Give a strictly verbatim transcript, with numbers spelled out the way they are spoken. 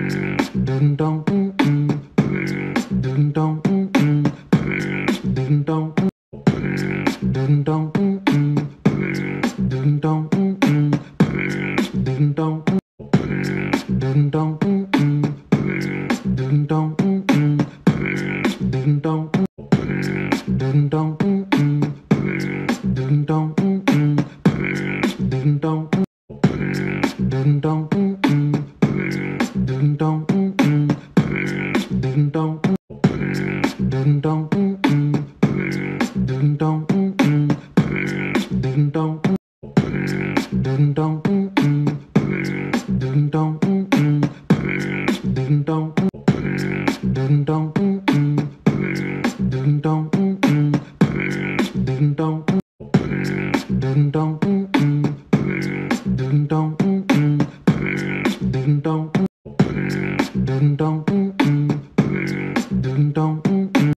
Ding dong, mm, mm. Ding dong, mm, mm. Ding dong, mm. Ding dong, mm, mm. Ding dong, mm, mm. Ding dong, mm. Ding dong, mm, mm. Ding dong, mm, mm. Ding dong, mm. Ding dong, mm, mm. Ding dong, mm, mm. Ding dong, mm. Ding dong, mm, mm. Ding dong, mm, mm. Ding dong, mm. Ding dong, mm, mm. Ding dong, mm, mm. Ding dong, mm. Ding dong, mm, mm. Ding dong, mm, mm. Ding dong, mm. Ding dong, mm, mm. Ding dong, mm, mm. Ding dong, mm. Ding dong, mm, mm. Ding dong, mm, mm. Ding dong, mm. Ding dong, mm, mm. Ding dong.